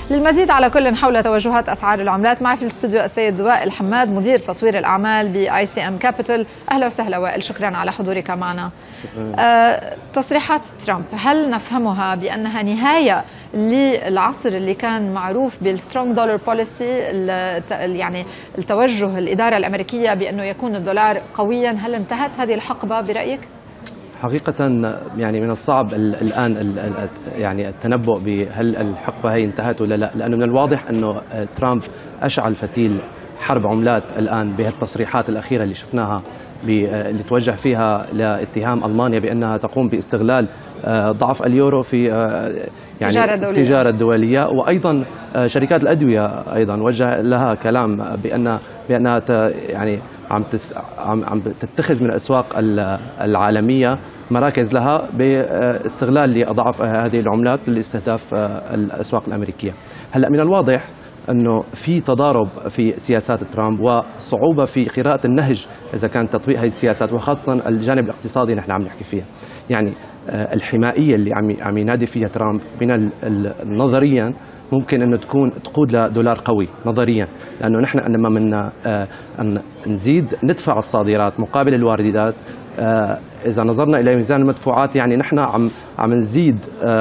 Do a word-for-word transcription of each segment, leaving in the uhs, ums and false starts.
للمزيد على كل حول توجهات أسعار العملات معي في الاستوديو السيد وائل حماد مدير تطوير الأعمال بآي سي إم كابيتال. أهلا وسهلا وائل، شكرا على حضورك معنا. آه، تصريحات ترامب هل نفهمها بأنها نهاية للعصر اللي كان معروف بالسترونج دولار بوليسي، يعني التوجه الإدارة الأمريكية بأنه يكون الدولار قويا؟ هل انتهت هذه الحقبة برأيك؟ حقيقة يعني من الصعب الآن يعني التنبؤ بهل الحقبة هي انتهت ولا لا، لأنه من الواضح أنه ترامب أشعل فتيل حرب عملات الآن بهالتصريحات الأخيرة اللي شفناها اللي توجه فيها لاتهام ألمانيا بأنها تقوم باستغلال ضعف اليورو في يعني التجارة الدولية. التجارة الدولية، وأيضا شركات الأدوية أيضا وجه لها كلام بأن بأنها يعني عم عم تتخذ من الأسواق العالمية مراكز لها باستغلال لأضعاف هذه العملات لاستهداف الأسواق الأمريكية. هلا من الواضح أنه في تضارب في سياسات ترامب وصعوبة في قراءة النهج إذا كان تطبيق هذه السياسات، وخاصة الجانب الاقتصادي نحن عم نحكي فيها. يعني الحمائية اللي عم عم ينادي فيها ترامب من نظريا ممكن أنه تكون تقود لدولار قوي نظريا، لأنه نحن لما من نزيد ندفع الصادرات مقابل الواردات، إذا نظرنا إلى ميزان المدفوعات يعني نحن عم عم نزيد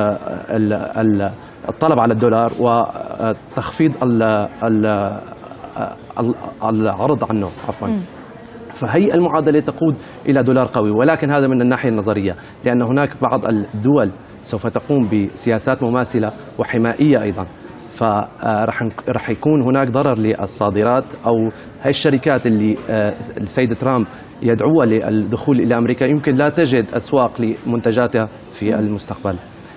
الطلب على الدولار وتخفيض العرض عنه عفوا. فهي المعادلة تقود إلى دولار قوي، ولكن هذا من الناحية النظرية، لأن هناك بعض الدول سوف تقوم بسياسات مماثلة وحمائية أيضا، فرح رح يكون هناك ضرر للصادرات أو هاي الشركات اللي السيد ترامب يدعوها للدخول إلى أمريكا يمكن لا تجد أسواق لمنتجاتها في المستقبل.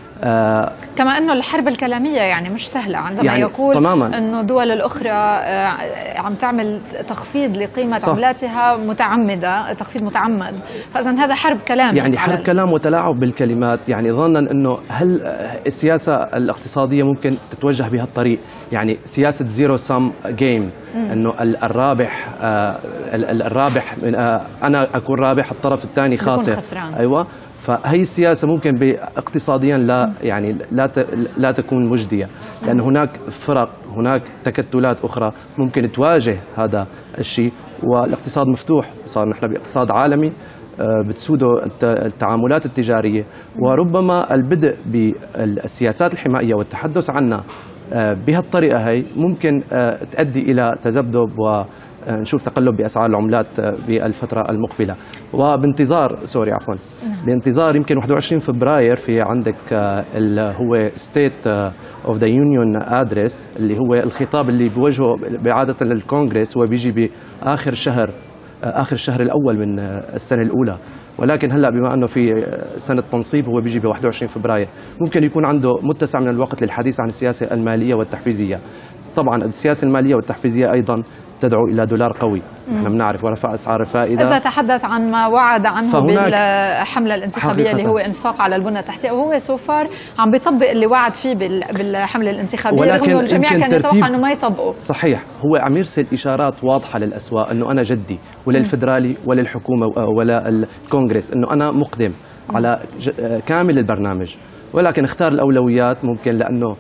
آه كما أنه الحرب الكلامية يعني مش سهلة عندما يعني يقول تماماً أنه الدول الأخرى آه عم تعمل تخفيض لقيمة صح. عملاتها متعمدة، تخفيض متعمد، فإذا هذا حرب كلام يعني حرب كلام وتلاعب بالكلمات، يعني ظنا أنه هل السياسة الاقتصادية ممكن تتوجه بهالطريق، يعني سياسة زيرو سام جيم، أنه الرابح آه الرابح من آه أنا أكون رابح الطرف الثاني خاسر. أيوة، فهي السياسة ممكن اقتصاديا لا يعني لا لا تكون مجدية، لأن هناك فرق، هناك تكتلات أخرى ممكن تواجه هذا الشيء، والاقتصاد مفتوح، صار نحن باقتصاد عالمي بتسوده التعاملات التجارية، وربما البدء بالسياسات الحمائية والتحدث عنها بهالطريقة هي ممكن تؤدي إلى تذبذب و نشوف تقلب بأسعار العملات بالفترة المقبلة. وبانتظار سوري عفوا بانتظار يمكن واحد وعشرين فبراير في عندك اللي هو State of the Union Address، اللي هو الخطاب اللي بوجهه بعادة للكونغرس، هو بيجي بآخر شهر آخر الشهر الأول من السنة الأولى، ولكن هلا بما انه في سنه تنصيب هو بيجي ب واحد وعشرين فبراير، ممكن يكون عنده متسع من الوقت للحديث عن السياسه الماليه والتحفيزيه. طبعا السياسه الماليه والتحفيزيه ايضا تدعو الى دولار قوي، نحن بنعرف ورفع اسعار الفائده. اذا تحدث عن ما وعد عنه بالحمله الانتخابيه اللي هو انفاق على البنى التحتيه، وهو سوفار عم بيطبق اللي وعد فيه بالحمله الانتخابيه، ولكن الجميع كان يتوقع انه ما يطبقه. صحيح، هو عم يرسل اشارات واضحه للاسواق انه انا جدي، وللفدرالي وللحكومه ولا الكونغرس انه انا مقدم على كامل البرنامج، ولكن اختار الاولويات ممكن لانه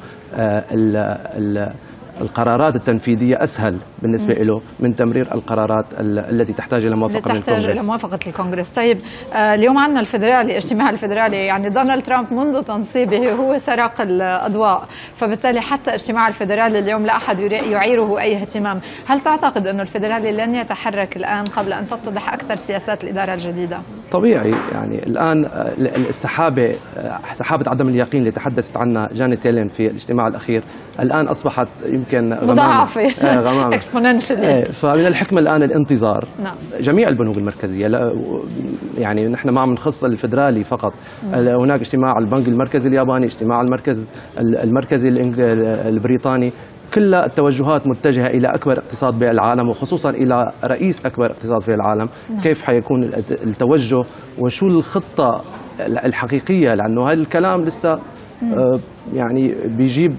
ال ال القرارات التنفيذية أسهل بالنسبة له من تمرير القرارات التي تحتاج إلى موافقة من الكونغرس. تحتاج إلى موافقة الكونغرس. طيب آه اليوم عندنا الفدرالي، اجتماع الفدرالي، يعني دونالد ترامب منذ تنصيبه هو سرق الأضواء، فبالتالي حتى اجتماع الفدرالي اليوم لا أحد يعيره أي اهتمام. هل تعتقد أنه الفدرالي لن يتحرك الآن قبل أن تتضح أكثر سياسات الإدارة الجديدة؟ طبيعي، يعني الآن السحابة سحابة عدم اليقين اللي تحدثت عنها جانيت يلين في الاجتماع الأخير الآن أصبحت يمكن مضاعفة غمامة اكسبوننشالي. فمن الحكمة الآن الانتظار. نعم. جميع البنوك المركزية، يعني نحن ما عم نخص الفدرالي فقط، هناك اجتماع البنك المركزي الياباني، اجتماع المركز المركزي البريطاني، كل التوجهات متجهة إلى أكبر اقتصاد بالعالم، وخصوصا إلى رئيس أكبر اقتصاد في العالم. نعم. كيف حيكون التوجه وشو الخطة الحقيقية، لأنه هذا الكلام لسه يعني بيجيب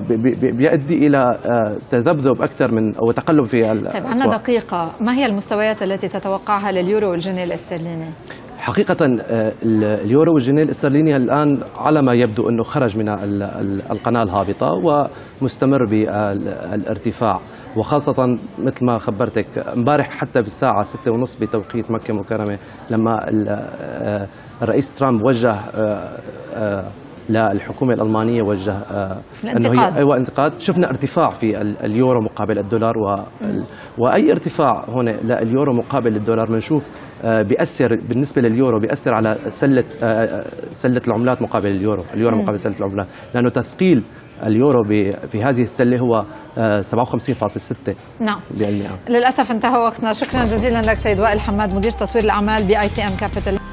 بيؤدي الى تذبذب اكثر من او تقلب في الاسواق. طيب عندنا دقيقه، ما هي المستويات التي تتوقعها لليورو والجنيه الاسترليني؟ حقيقة اليورو والجنيه الاسترليني الآن على ما يبدو أنه خرج من القناة الهابطة ومستمر بالارتفاع، وخاصة مثل ما خبرتك امبارح حتى بالساعة ستة ونصف بتوقيت مكة المكرمة لما الرئيس ترامب وجه للحكومة الألمانية وجه الانتقاد. أنه هي أيوة انتقاد، شفنا ارتفاع في اليورو مقابل الدولار، و... وأي ارتفاع هنا لليورو مقابل الدولار بنشوف بيأثر بالنسبة لليورو، بيأثر على سلة سلة العملات مقابل اليورو، اليورو مقابل سلة العملات، لأنه تثقيل اليورو في هذه السلة هو سبعة وخمسين فاصلة ستة نعم بالمئة. للأسف انتهى وقتنا. شكرا جزيلا لك سيد وائل حماد مدير تطوير الأعمال بآي سي إم كابيتال.